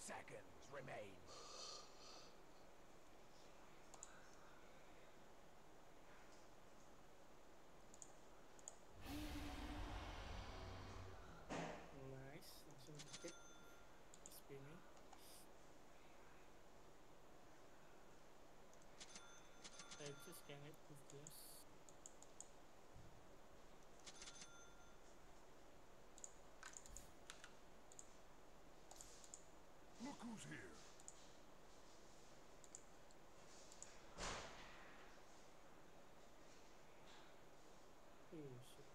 seconds remain. Nice, langsung dikit SP-nya. Saya bisa scan it with this. Look who's here. Shit.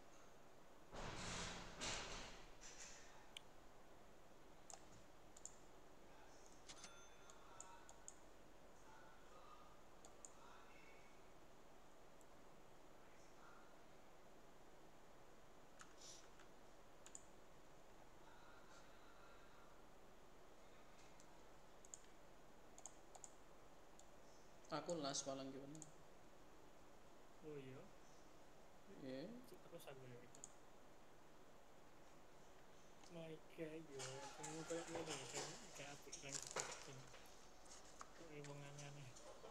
Aku las paling gimana? Oh iya, Iya. terus aku ya itu. My god, yo, kamu kayak gini, kayak apik rank penting. Kayak wong aneh.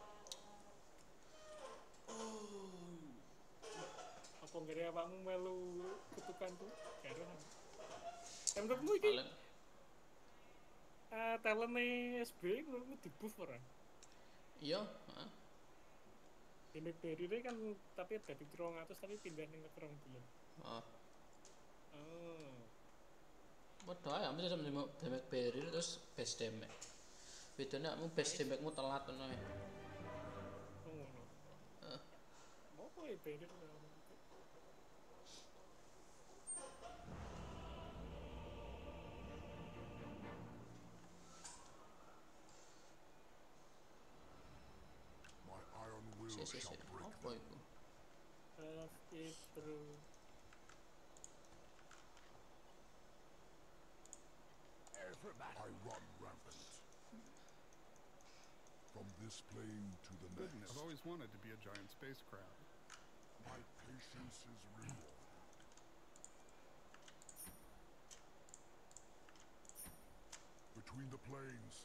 Apa nggak ada awakmu melu kutukan tuh? Karo. Menurutmu iki Paling talentnya SB menurutmu di buff ora? iya, heeh. Di McBerry deh kan tapi dari 300 tapi pindah ning 2 bulan. Oh. Oh. Padha ae mesti sama damage barrier terus base damage. Bedanya kamu base Nice. damage-mu telat ngono ae. Oh ngono. Mau kok ya barrier ngono. My iron will Si. shall break Apa them. iku? Have it bro. I run rampant. From this plane to the Goodness, next. I've always wanted to be a giant space crab. My patience is rewarded. Between the planes.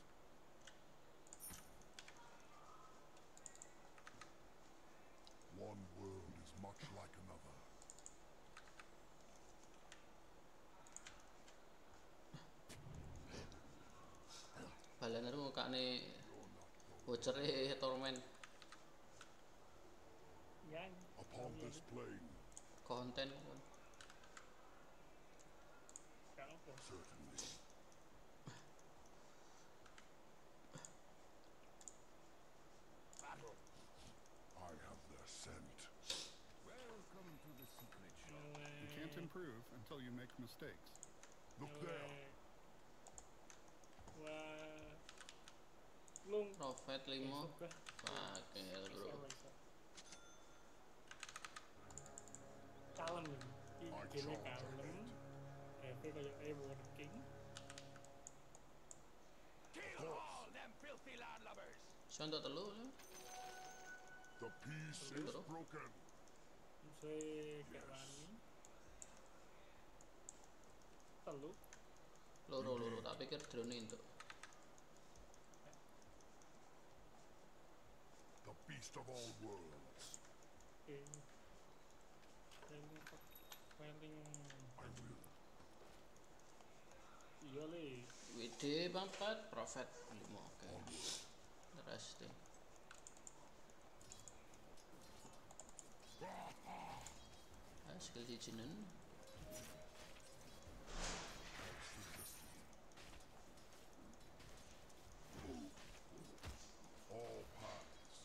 One world is much like another. Balen itu mukane You're not going. bocere torment Yang Upon this plane, konten. gak apa. certainly. Battle. I have their scent. Welcome to the secret shop. You can't improve until you make mistakes. Look there. Wah. Lung. Profit 5. Suka. Pakai bro. Kalem. I Gini charge kalem. ahead. Kayak working. Kill all them filthy landlubbers. Saya untuk telu ya. The peace is Bro. broken. Saya kayak wani. Telu. Loro tak pikir drone itu. The beast of all worlds. Oke. Paling I will. iya le. WD 4 profit 5. Oke. Interesting. Skill hijinin. All paths.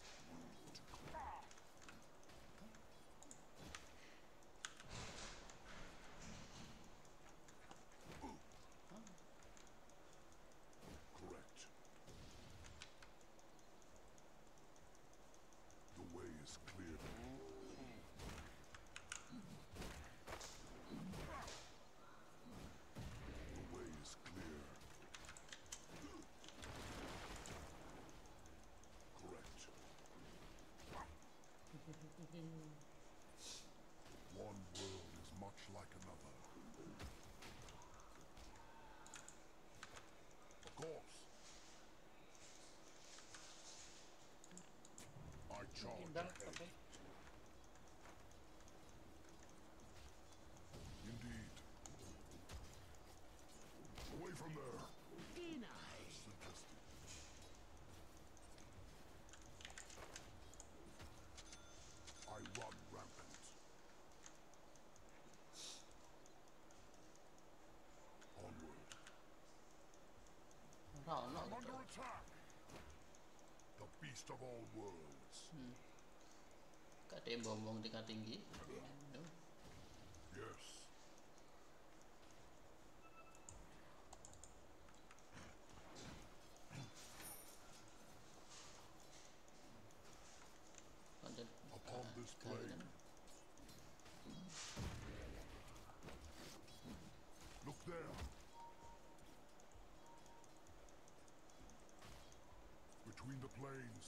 Correct. The way is clear. Pedang tapi Indeed. Away from there. Denied. Suggested. I run rampant. Onward. Rano I'm gitu. under attack. The beast of all worlds. Gak ada yang bombong tingkat tinggi. No. Yes. Konten Upon this kawinan. plane. Look there. Between the plains.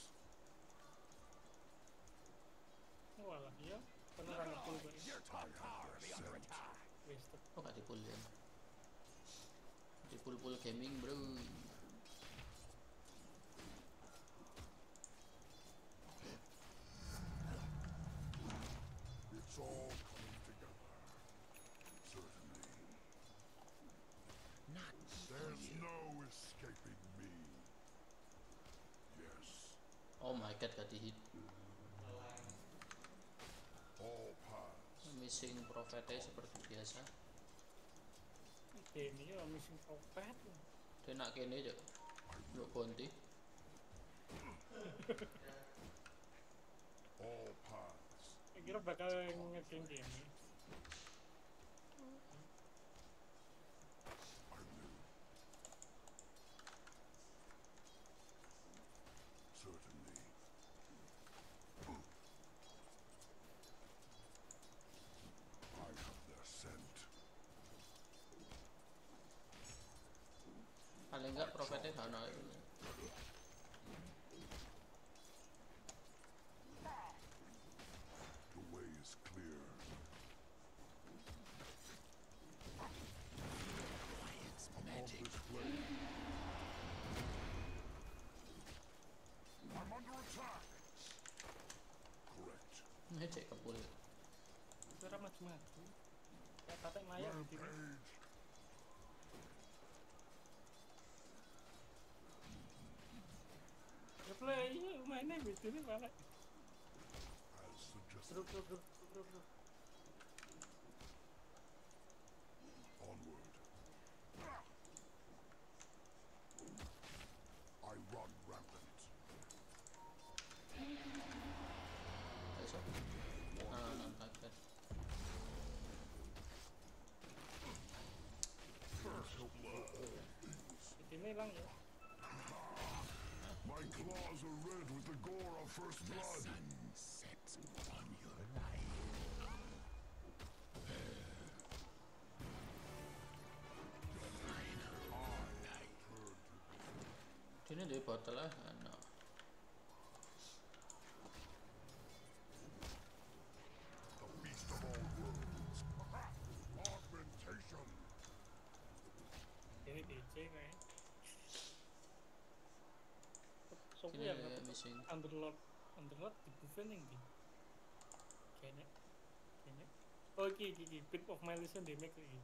walah iya beneran full gue ini. Your top tower will be under attack. Wasted. Oh gak dipul ya. Dipul-pul gaming bro. It's all coming together. Certainly. Not There's no escaping me. Yes. Oh my god gak di hit. All paths. Missing prophetnya seperti biasa. Ini ya missing prophet. Dia nak kene aja. Lu konti. All paths. Kira bakal nge-game ini. I will. Certainly. I have their scent. Paling enggak prophetnya gak ada. The way is clear. Upon this plane. I'm under attack. Correct. Ngecek ke pul. Kira maju-maju. Kayak tatek maya di sini. Rampage. Ya play mainnya gitu nih malah. As suggested. Bro. Onward. I run rampant. Besok. Kaget. Ini hilang ya. My claws are red with the gore of first blood. Sets on your life. Ini di botol lah. No. The beast of all worlds. Augmentation. Ini DC kayaknya. So Ini ya ada missing. Underlord di buffin yang di. Kayaknya. Oh iki Pit of my listen damage lagi.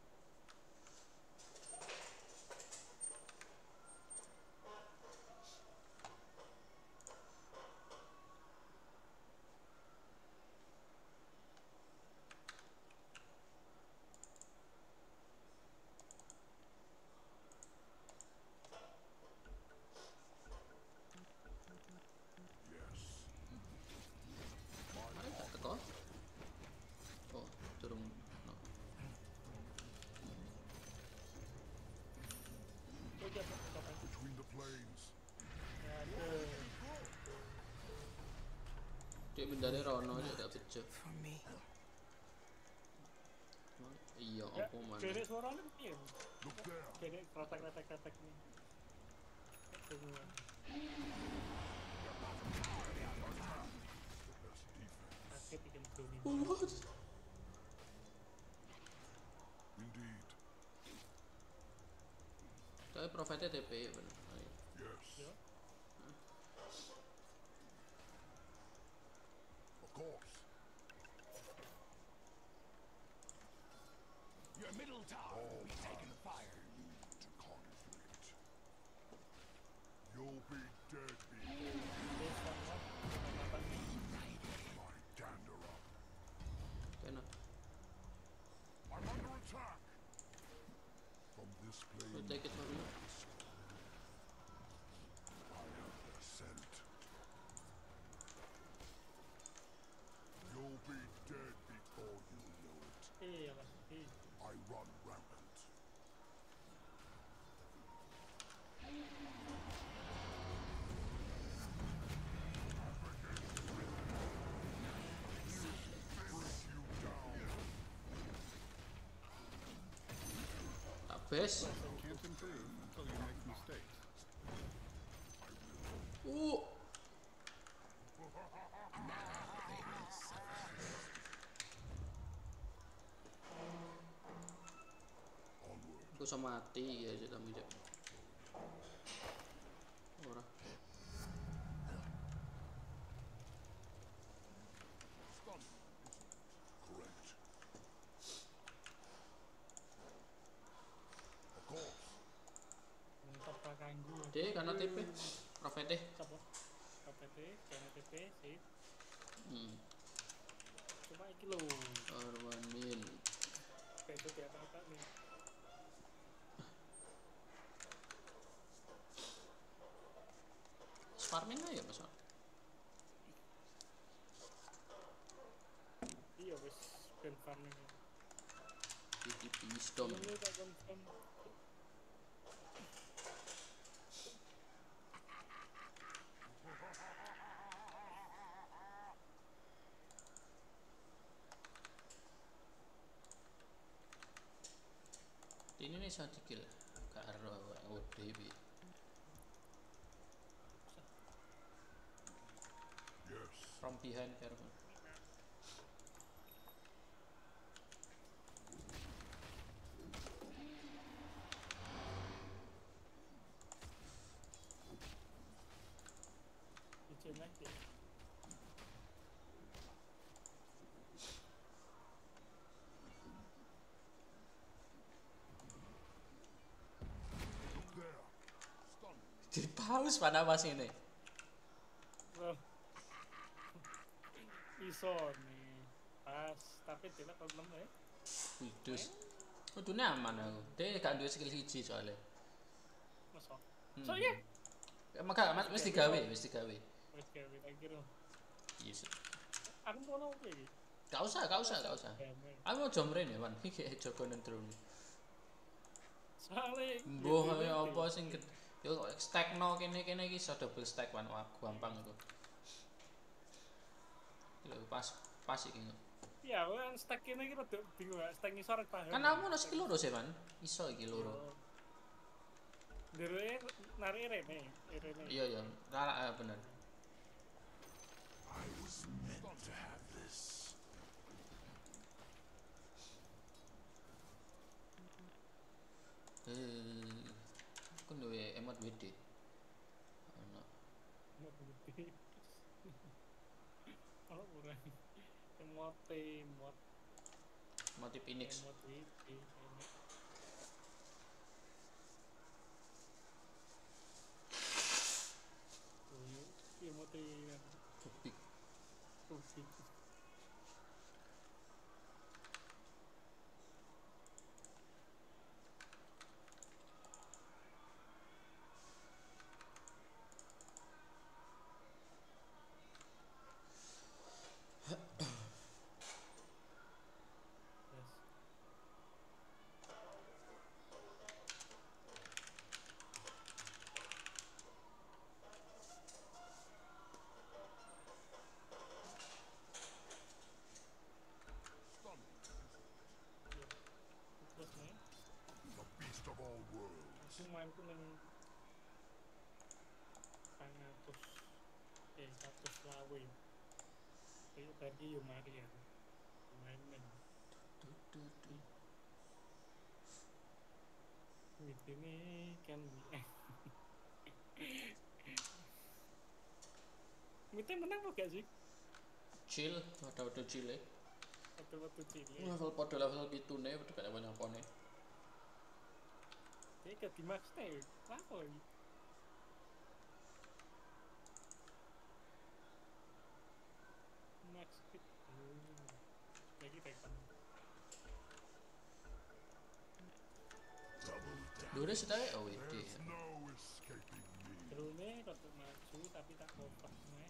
Yes. Mana tak teko? Oh, turun. No. Oh iya apa? Between the plains. Aduh. Dia bendane Rono aja gak becek. For me. Iya, Ya, apa mana? kayaknya suaranya iya. Look there. Kayaknya kretek nih. Semua. The best defense. Sakit bikin Bruni. Indeed. Tapi prophetnya TP ya bener. Yes. Ya. course. Your middle tower will be taking fire. To conflict. You'll be dead before Desa lah. my dander up. Kena. I'm under attack. From this We'll plane, take it from you. I have the scent. You'll be dead before you know it. Iyalah. I run rampant. Best. Can't improve until you make mistakes. Onward. Aku sama mati ya aja tamu aja. Ora. Correct. Of course. Mantap Pak Kanggu. Deh karena TP. Profit deh. Siapa? KPT, KNTP, sip. Cuma iki lho. Arwan min. Besok ya apa nih. Farming aja mas. Iya wis ben farming. TTP wisdom. Ini tak confirm. Ini nih saya dikil. Karo ODB. Yes. From behind careful. Izin lagi. Look there. Stun. Di pause pada pas ini. Wah. Iso nih. Pas, tapi tidak problem ya. Widus. Kudune aman aku. Dia gak duwe skill siji soalnya. Masuk. So ya. Maka mas wis digawe, wis digawe. Wes gawe tak kira. Yes. Aku ngono oke iki. Gak usah, gak usah, gak usah. Aku mau jomren ya, man. Iki Joko Nendron. Soale Mbuh kaya apa sing yo stack no kene-kene iki iso double stack wan wah gampang itu. Lho pas iki. ya kan stack ini kita bingung gak stack ngisor paham. Kan aku ono skill loro sih, man. Iso iki loro. Dere narik rene. Iya ya, bener. I was meant to have this. Aku duwe emot WD. Ono. Oh, kurang. Emote. Motif Phoenix. Emote. Emote. Topik. Topik. Stun. Terus nih, The beast of all worlds. aku main tuh neng 100 lawe. Kayak tadi yo mari ya. Main. Ini kan Mite menang apa gak sih? chill, waduh chill e. Waktu cilik. Level 7 ne, padha gak nyapa-nyapane. Iki gak dimaksne. Apa iki? Max speed. Lagi tekan. Dure setae OWD. There's no escaping me. Drone rada maju tapi tak kompak nih.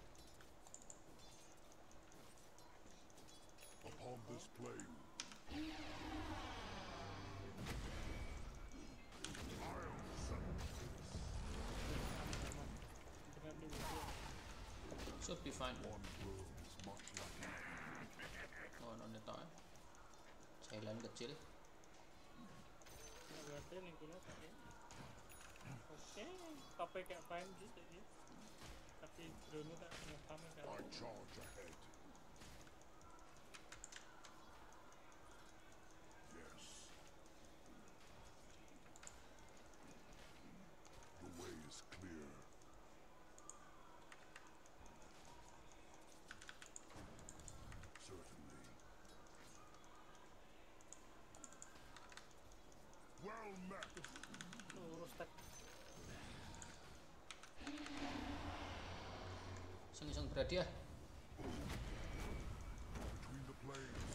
Upon this plane, I'll settle Benar nih video. Should be fine. one world is much like another. Oh, no neto. Thailand kecil. Berarti nih kuno pakai. Oke, topnya kayak fine gitu ya. Tapi drone tak sama I kan. charge ahead. Yes. The way is clear. Certainly. Well met. Lurus tak. Iseng berarti ya. Between the planes.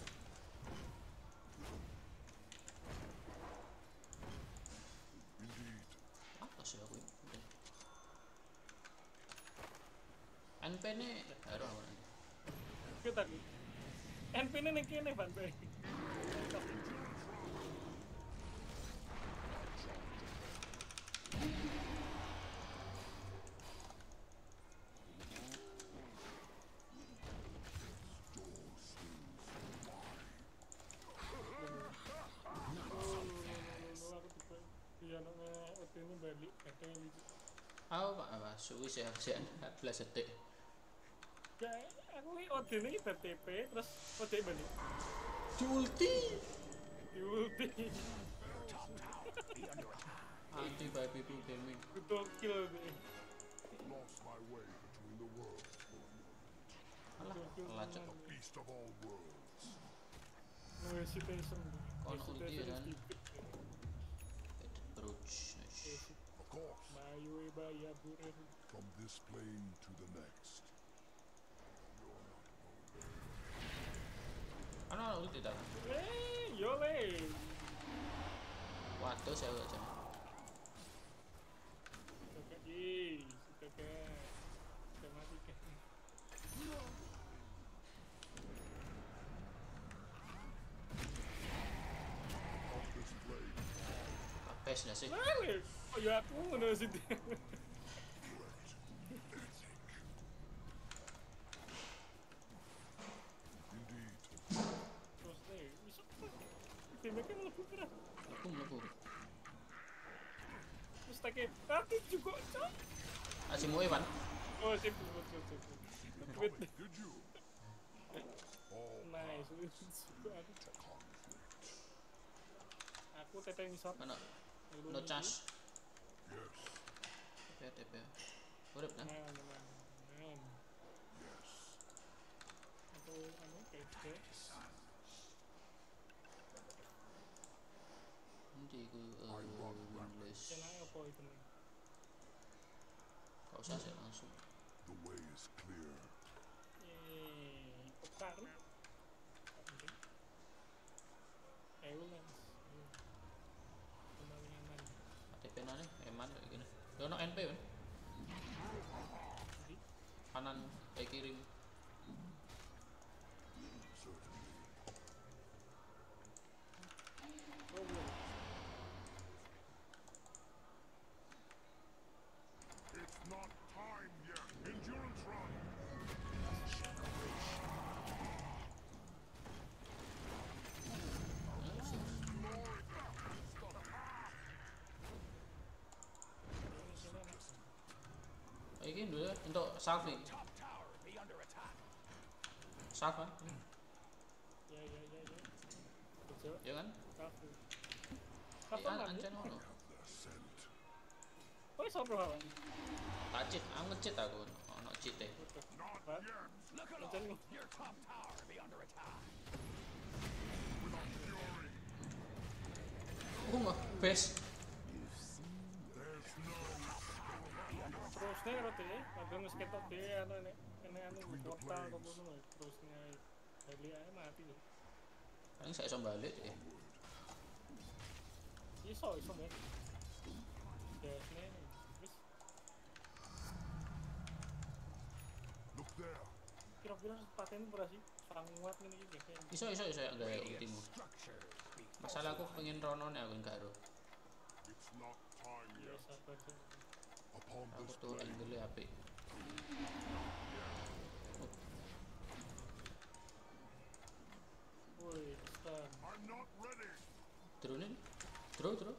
Indeed. Apa sih aku ini? NP ne ero apa nanti? Kita nih. NP ini nih kene bantai. Iya namanya OT ini balik katanya gitu. Apa suwi sih 14 detik. Ya aku ini OT ini BTP terus OT balik. Di ulti. Di ulti. Anti by people gaming. Betul kill deh. Lost my way between the worlds for a moment. Alah, lacak kok. Beast of all worlds. No hesitation. Kon ulti Hesitation kan. is stupid. Approach. Of course, Bayu baya buren. from this plane to the next. You're not alone. Ano ulti ta? Yole. Waduh saya aja. Suka suka suka mati kan. On this plane, Apes na sih. Mana? Oh ya aku ngono sih. indeed. Terus nih, bisa timnya kan lebih berat. Mlebu. Terus tak tapi juga cok. Asimu Iwan. Oh sip. Wait, Did you? All nice. Aku teteng shot. Mana? No charge. yes, TP. Urip nah. Nah. yes. Aku anu kayak Nanti ku English. channel apa itu nih? Kau usah sih langsung. The way is clear. Petar. Eulens. Kembali nyaman. TP nane eman kayak gini. Yo no NP kan? Jadi, Kanan kiri. Certainly. oh belum. It's not time yet. Endurance run. Iki dulu untuk salve. Top tower be under attack. Salve kan? Ya. Betul. Ya kan? Kafu. Iya Kapan lagi? ancen ngono. Have their scent. Oh, sopo kawan? Tak cheat, aku nge-cheat aku ono Cite. What? Look at Macam all. ni. Your top tower be under attack. Oh mah, best. Terusnya kalau dia, agak ngesketok dia anu portal atau apa terusnya Heli aja mati tuh. Paling saya iso balik ya. Iso banget. Dasnya terus Look there. kira-kira paten berasi sangat ini gitu kan. Iso enggak ultimu. Structure be Masalah aku pengen ronone aku enggak ro. It's not time Ya yet. sabar sih. Upon Aku this tuh blade, angle apik. Woi, stun. I'm not ready. Drone Draw. Gak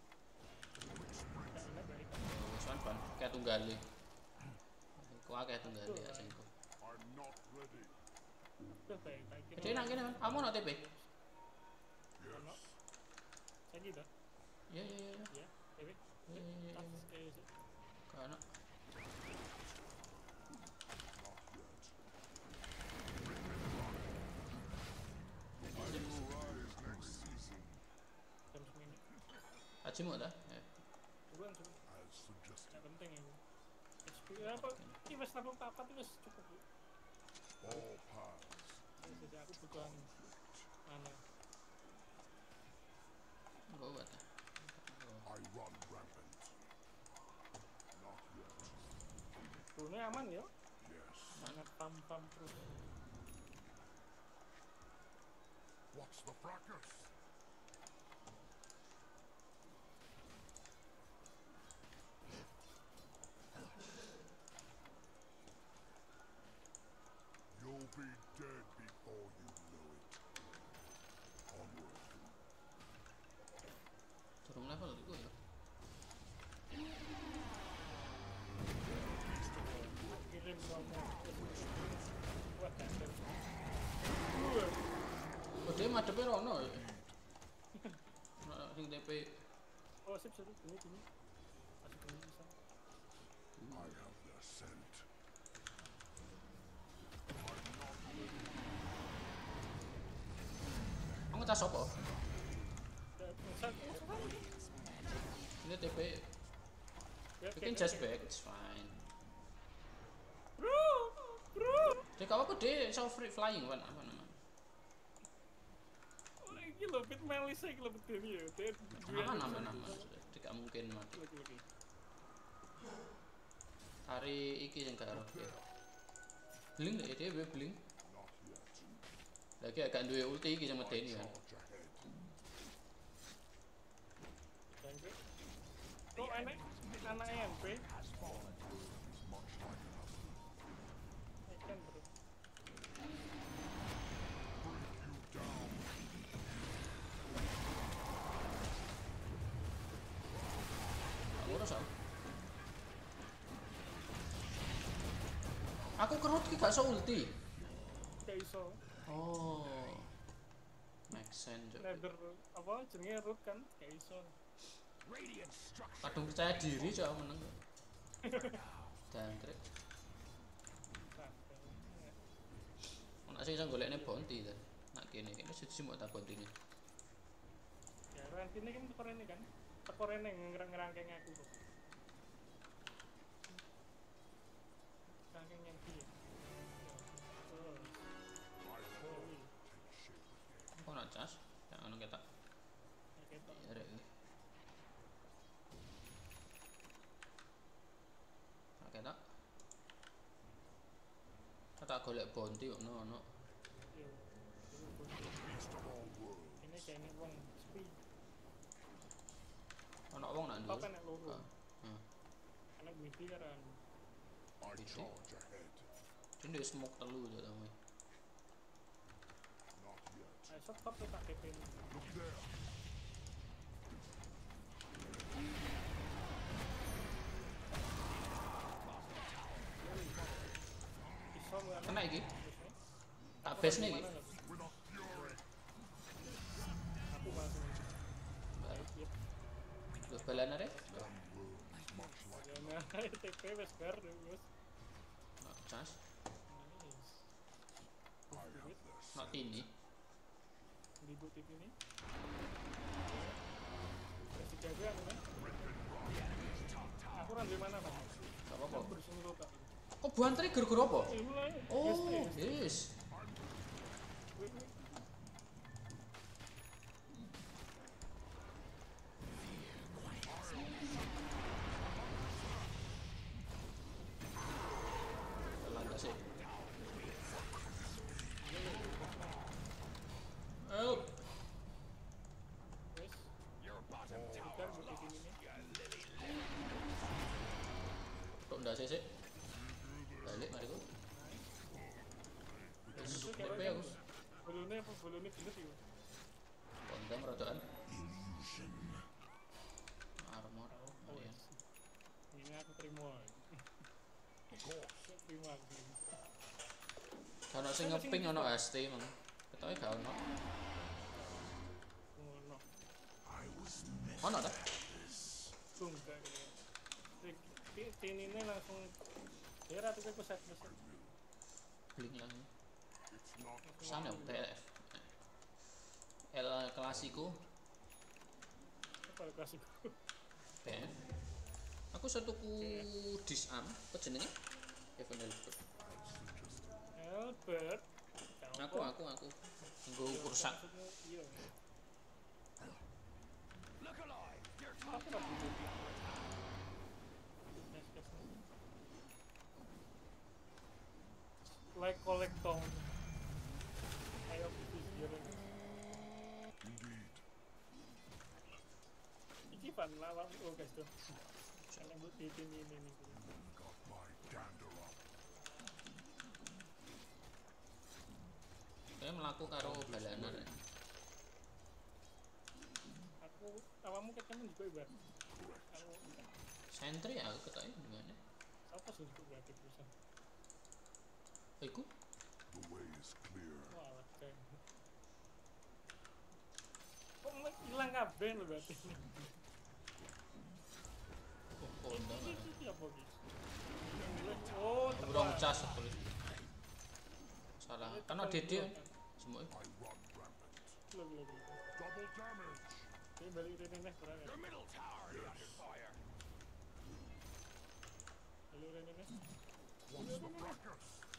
enak dari kan. Wis pan kayak tunggale. Ku akeh tunggale asingku. I'm not ready. Udah baik kira. Jadi nang kene man, kamu ono TP? Ono. Saya gitu. Iya. Ya, tapi Iya. atas kayak Kana. I will rise next season, jam semini. Ajimu ta? Ya. Bukan cuma as suggested. nggak penting ya. Apa? Ini wes level 4 itu wes cukup. Bu. All paths. Jadi aku butuh mana? Enggak buat ta. I run rampant. Not yet. Drone aman ya? Yes. Sangat pam terus. What's the fracas? You'll be dead before you know it. Onward. Turun level iku ya. Kirim kamu. Buat tender. Oh, dia madepe rono ya. Nah, sing TP. Oh sip ini. Masih belum bisa. I have the scent. Kamu tas apa? Bisa. Ini TP. You can just back, it's fine. Bro. Dia kau aku dia so free flying kan apa namanya? Oh, ini lebih Melisa ini lebih dari ya. Nama. Tidak mungkin mati. Lagi. Hari iki yang gak roh ya. Blink deh dia blink. Not yet. Lagi agak duwe ulti iki sama Deni kan. Charge ahead. Kok anak MP? Much like enough. Kan bro. Ngurus aku. Aku kerut ki gak iso ulti. Gak iso. Oh. Make sense. Nether apa jenenge root kan gak iso. radiant structure. Kadung percaya diri coba meneng. Dangkrik. Ana sing iso golekne bounty ta. Nak kene siji mbok tak bounty ini. Ya kan ini kan tekor ini kan. Tekor ini ngerangkeng aku kok. Ngerangkeng yang dia. Oh. My fall takes shape again. Kok nak cas? Ya ngono ketak. Ya ketok. Ya rek. Nak ketak. Tak golek bounty kok ono. Yo. Beast of all worlds. Ini kayaknya wong sepi. Ono wong nak Apa ndur. nek loro? Heeh. Anak mimpi kan. I charge ahead. Dene smoke telu to ta. Not yet. Ayo stop tuh tak TP ini. Look there. Iso nggak? Kena iki. Tak base nih iki. With a fury. Aku masuk. Baru Yep. terus balan arek. One world is much like Jangan TP wes bar wes. ngecas. Nice. I have their Not scent. ini. Di butik ini. Kasih jaga aku kan. Aku orang dari mana Mas? Gak apa-apa. Aku di sini lupa. Kok buan trigger gur apa? Mulai. Oh, yes. Lantas sih. Help. Wes. Your bottom tower Kan butik ini nih. Kok ndak sih? Balik mari ku. Wis Itu DP kayak aku. Balonnya apa? Balonnya gendut ya? Kondang rodaan. Armor. Oh, Lumayan. ini aku terima. Terima aku. Kan sing ngeping ono ST mang. Ketoke gak ono. Ngono. Ono ta? Tunggu ini langsung ya ratu ke pusat pusat. Bling lang. It's not Sana TF. El Clasico. Apa kasih TF. Aku setuku disarm, apa jenenge? Evan Albert. Albert. Aku. Nggo kursak. Iya. Look alive! Your Apa top lagi? Like collector. Ayo bisir. indeed. Iki pan lawan oh guys tuh. Karena buat titin ini nih. Got my dander up. Kayak melaku karo balanan. Aku awamu ketemu juga ibarat. Aku Sentry aku ketoke di mana? apa sih untuk berarti perusahaan? Iku The way is clear. Wah, keren. Kok hilang kabeh lho berarti. kondang. Ini apa guys? Oh, Burung cas betul. Salah. Kan DD semua. I run rampant. Loh. Double damage. Ini balik ini nih, kurang ya. Your middle tower is under fire. Halo ini nih. What's the ruckus?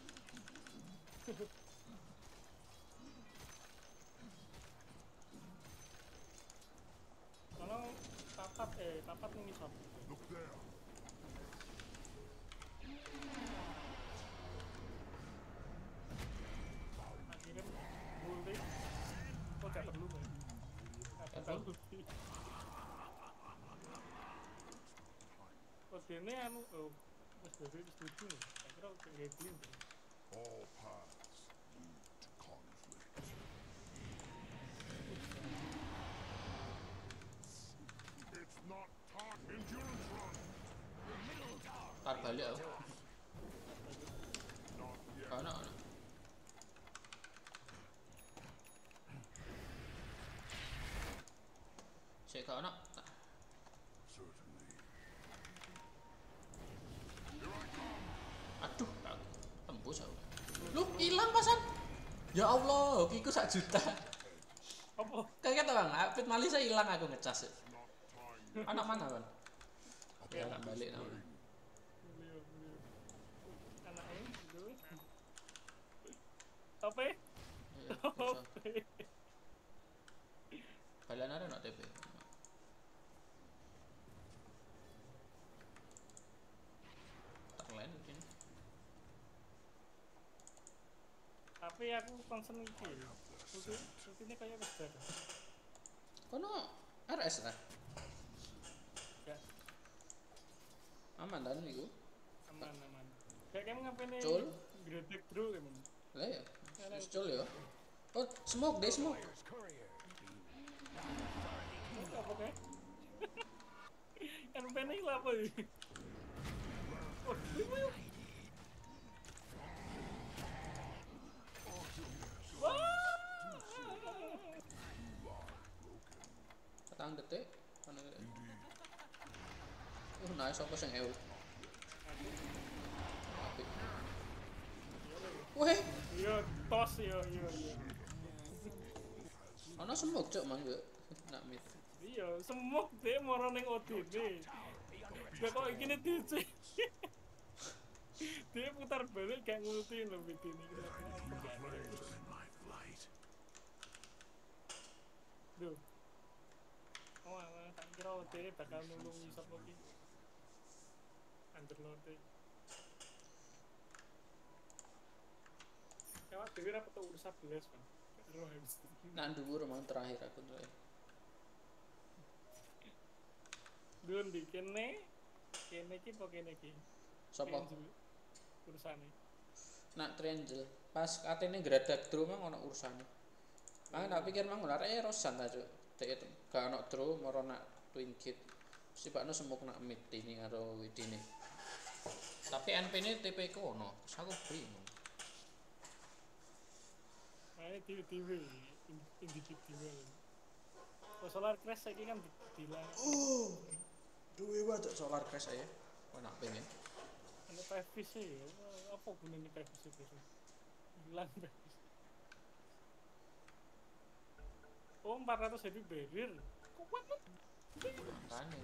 Kalau tapat nih misal. Look there. Akhirnya mulai. Kok gak perlu ya? Gak perlu. Kok dene anu wis dhewe wis setuju. Tak kira kayak gini. All paths lead to conflict. It's not time. Endurance run. Tar balik aku. Not yet. Ono. Cek ono. Certainly. Aduh, aku tembus aku. Lu hilang pasan. Ya Allah, kiku 1 juta. Apa? Kayak Bang, Apit Malisa hilang aku ngecas. Not time. Anak mana, Bang? Ya. Anak balik nama. Beliau. Anaknya dulu. Tope? Iya, Tope. balian ada nak TP. Tak lain mungkin. Tapi aku concern iki. Ini kayak besar. Kono RS lah. Ya, Aman dan niku. aman. Kayak kamu ngapain nih? Cul. Gredek dulu temen. Lah ya. Wis cul ya. Oh, smoke deh smoke. Fire's courier. Itu apa kayak? Kan pengen hilang apa nih? Oh, ini Petang detik. Mana? Nice apa sing EU. Apik. Weh, Yo tos yo. ana semuk cuk mang yo. Nak mit. Iya, semuk deh moro ning ODD. Lah kok iki DC. Dia putar balik gak ngulti lho video ini. In my flight. Duh. Oh, alah, tak kira ODD bakal nulungi sapa iki. Underload. Kawat dhewe ra petuk urus 11, Bang. Roh habis. Nak dhuwur mang terakhir aku tuh. Dun di kene iki apa kene iki? Sopo? Urusane. Nak Triangle. Pas katene gradak draw mang ana urusane. Mang tak pikir mang ora rosan ta cuk. Dek itu gak ana draw moro nak twin gate. Si bakno semuk nak mid ini karo widine. Tapi NP-ne TP ku ono. Terus aku bingung. Ae TV individual. Solar crash saiki kan dilang. Duwe wae cuk solar crash ae. Kok nak pengen. Ada PVC ya. Apa gunanya PVC itu? Hilang PVC. Oh, 400 heavy barrier. Kuat kan? Tane.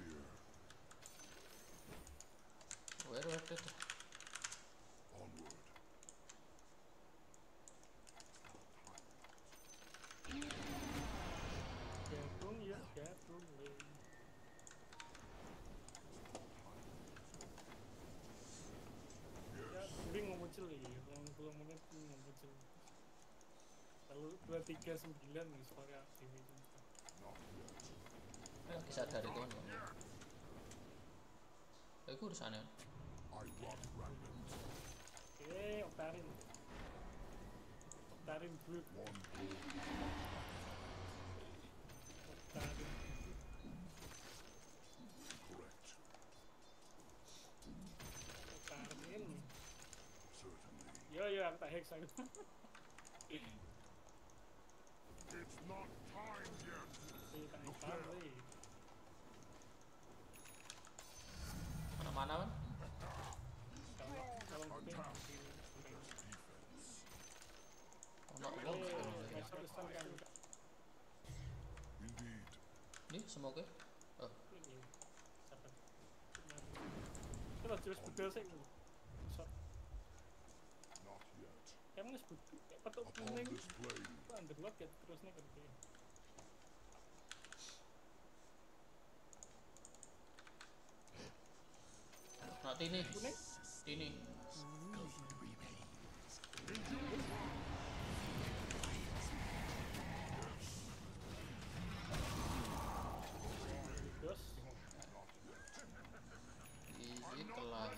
Where itu? Onward. Jagung ya, jagung. Ya, ini muncul ya, 60 menit muncul. Lalu 239 nih suara activation. Lagi sadar itu kan. Iku urusane. I run random. Oke, Oktarin. Oktarin dulu. One goal. Oktarin. Correct. Oktarin. Certainly. Yo, aku tak hex aku. It's not time yet. Tak hex lagi. Mana-mana kan? Kalau mungkin. Ono wong. Masuk stun kan. Indeed. Nih semoga. Oh, Ini. Siapa? Kita terus budal sih. So, Not yet. emang wis budal. Petuk Upon kuning. this plane. Itu underlock ya terus nih kerja. nak tini. Kuning. Tini. Terus. Easy kelar.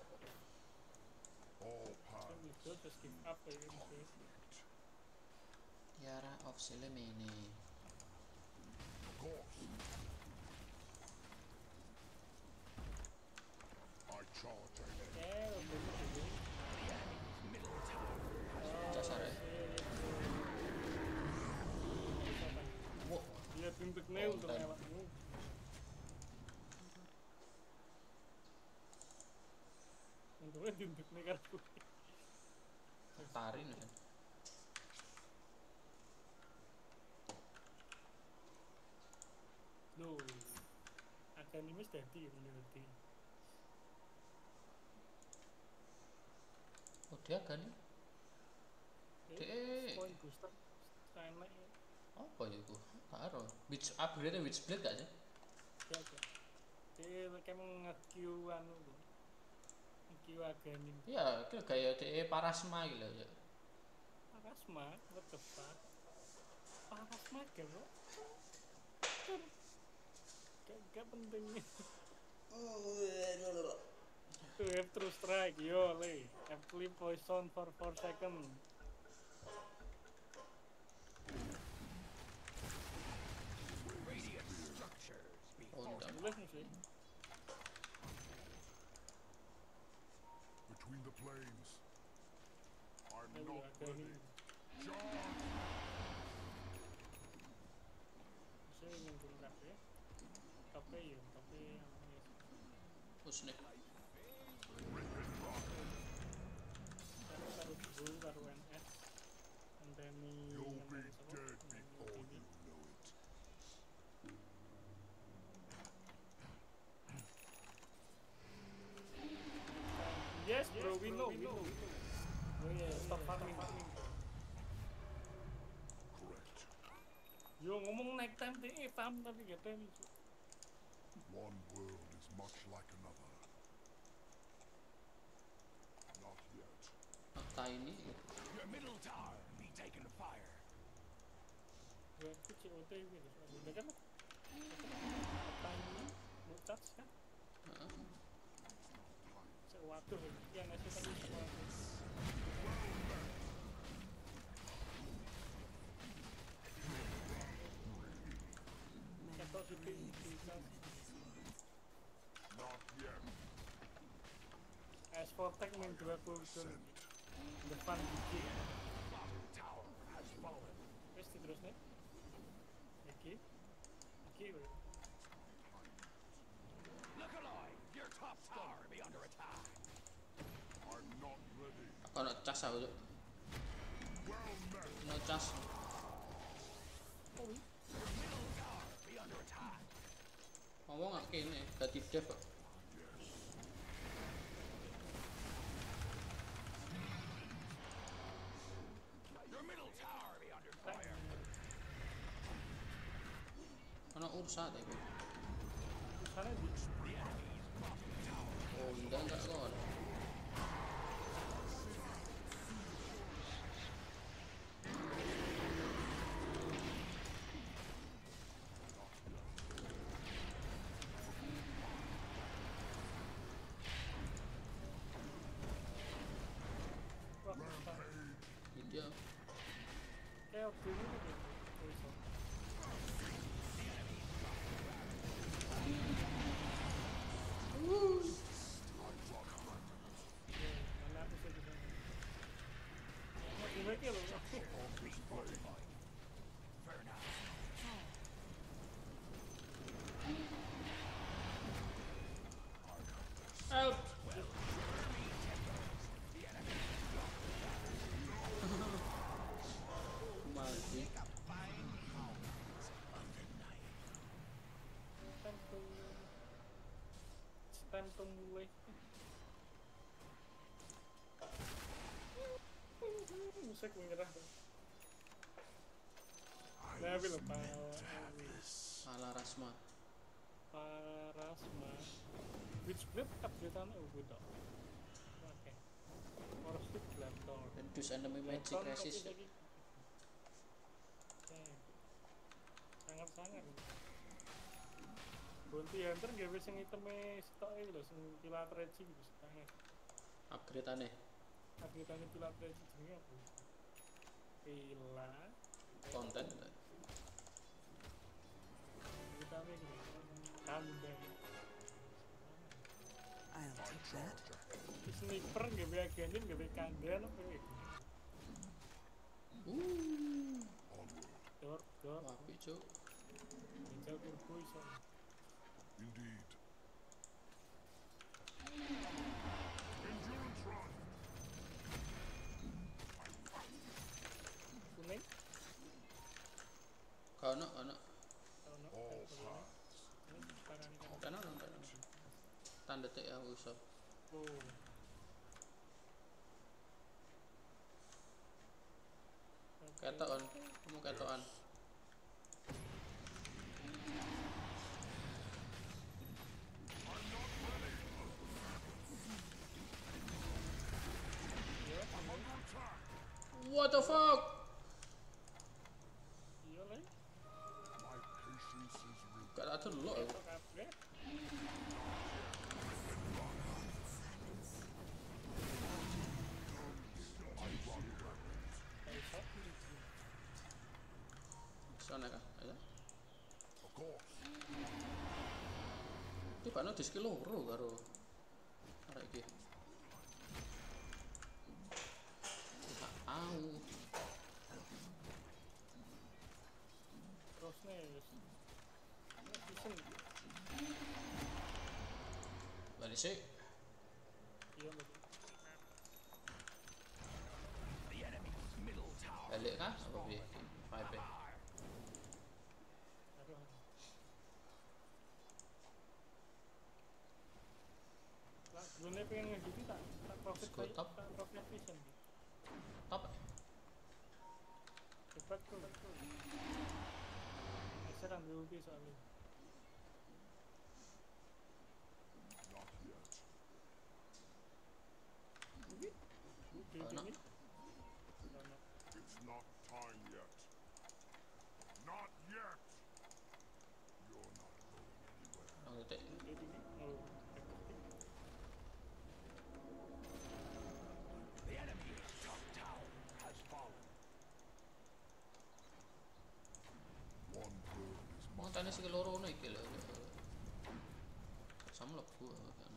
All paths. Terus terus give up ya gitu. Tiara of Selemene. Of course. I charge ahead. Udah gitu. Dasar ya. Wow. Dia tuntut nail untuk lewatmu. Untungnya tuntut nih kartu. Tarin kan. Loh, akan ini jadi menurutnya. Oh dia kan. Point booster, sana ya. Apa ya itu? Karo. Witch upgrade Witch Blade gak sih? Ya, ya. Dia kayak nge-Q anu tuh. Nge-Q aganin. Iya, itu gaya DE Parasma gitu ya. Parasma, what the fuck? Parasma kan lo? Gak pentingnya. To have true strike, yo le. Apply poison for 4 seconds. Radiant structures Oh, before enggak. Jelas nih sih. Between the planes. I'm Ayo not aganin. ready. Charge! Saya ingin dulu kafe. Kafe ya, kafe yang Usnik. taruh dulu taruh mateni You'll be ngenteni sapa? dead Ngenteni before Dini. you know it. Yes bro, we know. Oh yeah, stop farming. Correct. Yo ngomong naik time farm tapi gak time. One world is much like another. Not yet. Tiny. Your middle tower be taken fire. Gue aku COD gitu. Udah kan? Time mutat kan? Heeh. Waduh, yang ngasih tadi semua. Ketok di bisa. Not yet. S4 main 20 depan gigi. Bottom tower has fallen. Wes terusnya. Iki. Iki. Look alive! Your top tower be under attack. I'm not ready. Ono cas aku, Cuk. Well met. No cas. Oh, Your middle tower be under attack. Ngomong gak kene, dadi dev kok. Your middle tower be under fire. Ono ursa deh. sana di The enemy's bottom tower. Oh, enggak kon. wah, Iya. kayak waktu ini gitu. Bisa. Mana aku sih di sana. Mau gimana ya lo? Fair now. Help. Mati. Stempel mulai. Musik menyerah. Nah, belum Ala Rasma. Parasma. Which blade update-an beda. Oke. Force Flip Glantor. Reduce enemy magic Glantor tapi resist. lagi. Sangat-sangat. Bounty Hunter gawe sing iteme stok iki lho, sing pilar regi gitu sangat. Upgrade aneh. Update-ane pilar regi jenenge apa? Pilar Konten. utama iki. Kamu deh. I'll take that. Sniper gawe agenin gawe kandan apa iki? Onward. Dor. Apik, Cuk. Ninja turbo iso. Indeed. Endurance run. Kuning. Kono. Ono. All paths. Ini sekarang kan. Kono. Tanda tek aku iso. Oh. Ketokan. Kamu ketokan. What the fuck? Iya lah. My patience is rude. Gak tak delok aku. Kok kabeh? Iso. Sana kan. Ayo. Of course. Tibane di skill loro karo arek iki. Au. Terus nih wis. Season. Balik sih. Iya betul. The enemy's middle tower Balik kah? Apa piye? Vibe. Aduh. Lah, gue pengen ngedit tak profit Go top. tak profit vision. Top. Cepat tuh. Serang dulu soalnya. Not yet. Oh, no. It's not time yet. Not yet. You're not going anywhere. Nang titik. The enemy's top tower has fallen. One bird is Mau my tanya si keloro ngono iki lho. Sama lebu kan.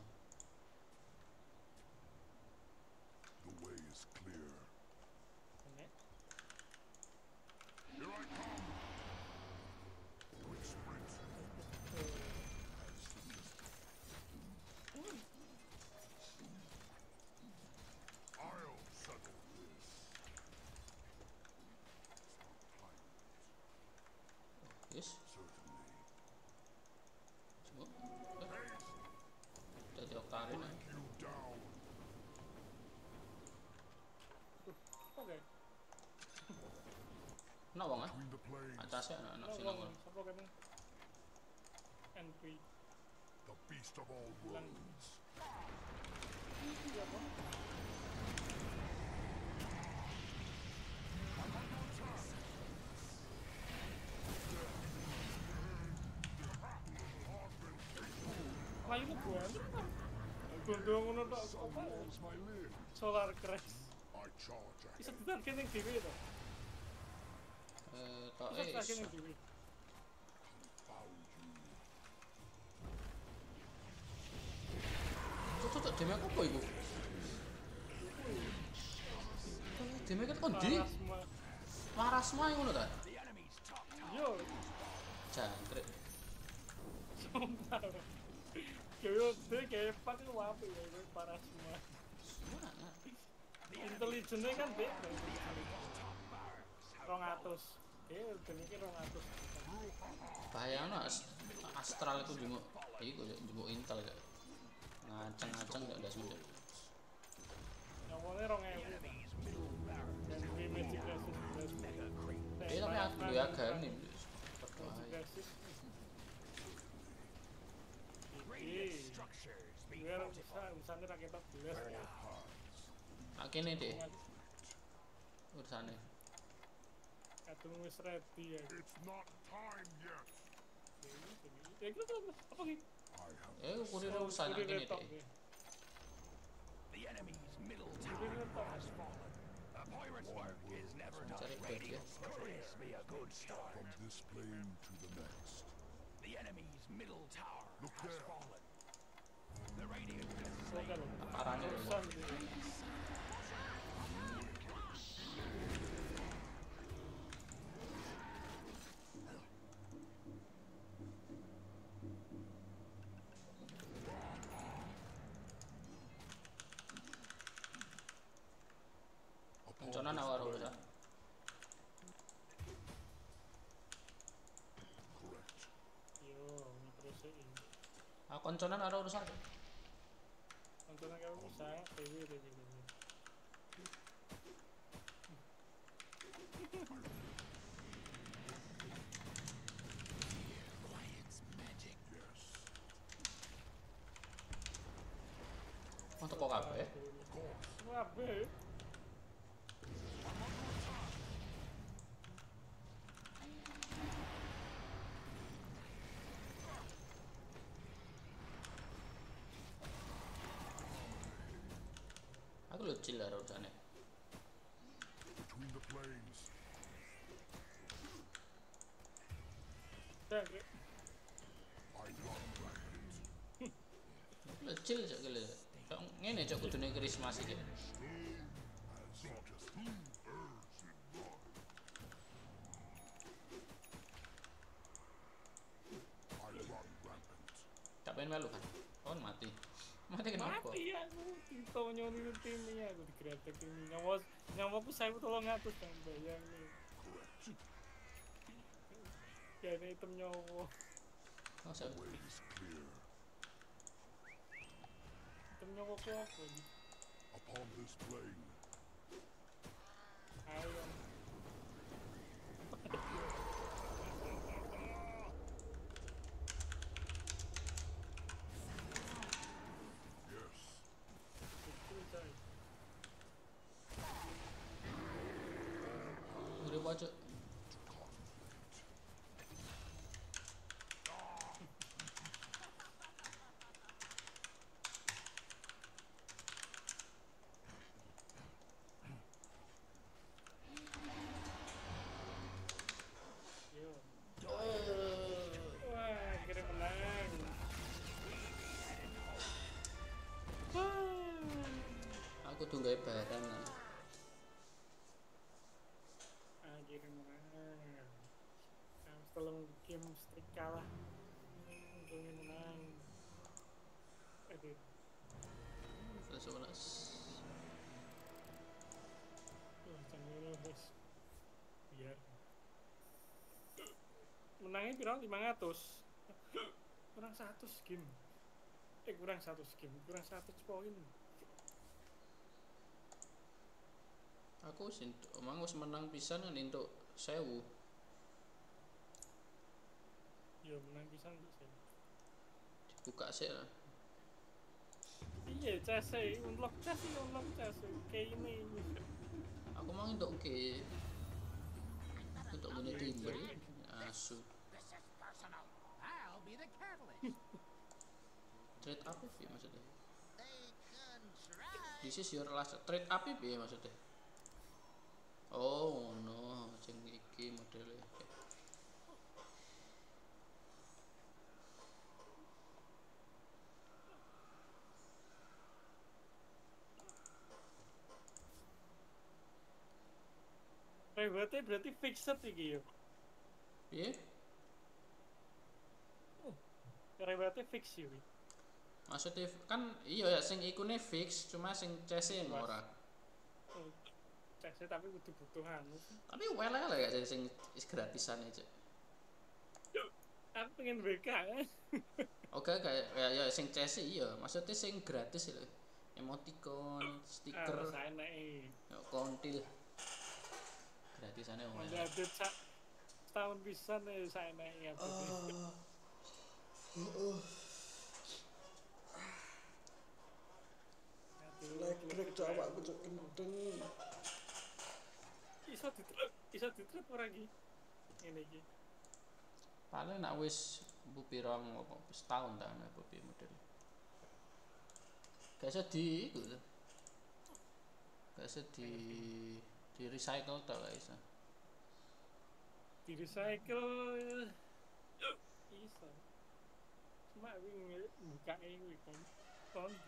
The way is clear. Ini. Here I come. Quick sprint. As suggested. I'll settle this. It's not time yet. Yes. Certainly. Cuma Haste. dadi oktarin. Break you down. Oke. Ana wong ah. Between the plains. Acase ana Nah, sing wong, ngono. sapa kan? Entry. The beast of all worlds. Iya, Bang. Lah ini buan. Gunung ngono tok apa? Wards my lid. Solar crash. I charge at Bisa him. ditarget yang dhewe to. Tok Bisa ditarget iso. yang dhewe. Found you. Tuh deme apa iku? Deme ket kondi. Parasma. Marasma ngono ta? The enemy's top tower. Yo, Jangkrik. sumpah. Dia kayak pak lu apa ya ini parasma. Mana? Intelijennya kan beda. Top barracks have 200. Jenenge 200. Bayangno astral itu jumuk iku jumuk intel ya. Ngaceng-ngaceng gak ada sudah. Nyawone 2000. Dan di magic resist. Tapi aku duwe agame. Magic resist. radiant Iki. structures be Biar fortified. usahane rakyat belas. Akene deh urusane. Kadung wis ready ya. It's not time yet. Ya gitu apa ki? I have Kurir urusan akene deh. The enemy's middle Kurir tower tok. has fallen. A pirate's work is never done Cari in bed ya. radiance, but this be a good start. from this plane to the next. The enemy's middle tower Look has there. fallen. The radiant has Oke slain. lho. Parane lho. Urusan iki. Konconan awar urusan. Correct. Yo, terus iki. Konconan ada urusan. Untuk kamu bisa PW deh. Yes. Mau teko kabeh. Kabeh. Aku lho chill lah urusane. Between the plains. Dan I run rampant. Aku lho chill cok lho. Cok ngene cok kudune Christmas iki. As suggested. Urge in blood. I run rampant. Tak pengen melu kan. Kon mati. Mati kenapa? Mati aku ditonyong itu timnya aku digretek ini nyawa aku 1.300 kan bayang nih. Ya ini item nyawa Masa Ways clear. item nyawa ku apa nih? Upon this plane, Ayam. yes. Itu coy. urip aja. Yo. Wah, akhirnya menang. Aku tuh gawe barang. Akhirnya menang. Nah, setelah game streak kalah, untungnya menang. Aduh, Plus 11. jangan guys. Biar menangnya kurang 500. Kurang 100 game. Kurang 100 game, kurang 100 poin. Aku sih emang wis menang pisan kan entuk 1000. Ya menang pisan bisa. Dibuka sih lah. Iya, CS unlock CS kayak ini. Aku mau entuk ke untuk gini timber asu. This is personal. I'll be the catalyst. Trade up piye maksudnya? They can try. This is your last trade up piye maksudnya? Oh no, sing iki modele. Berarti fixed iki yo. Piye? Berarti fix yo. Maksudnya kan iya ya sing ikune fix, cuma sing CS yang ora. CS tapi kudu butuh anu. Tapi welele gak sih sing gratisan aja. Aku pengen BK kan. Oke kayak ya sing CS iya, maksudnya sing gratis lho. Emoticon, stiker, Saya naik. ya kontil. Gratisane Ada welele. update setahun bisa nih saya naik update. Lek coba aku cuk kenceng. Iso ditret ora iki. Ngene iki. Paling nak wis bupirang apa setahun ta apa piye model. Gak iso di iku lho. Gak iso di recycle ta gak iso. Di recycle iso. Cuma wingi buka ini kan. Kondi.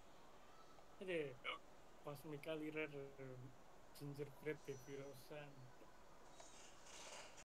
Oke, Cosmically Rare Gingerbread Baby Rosa.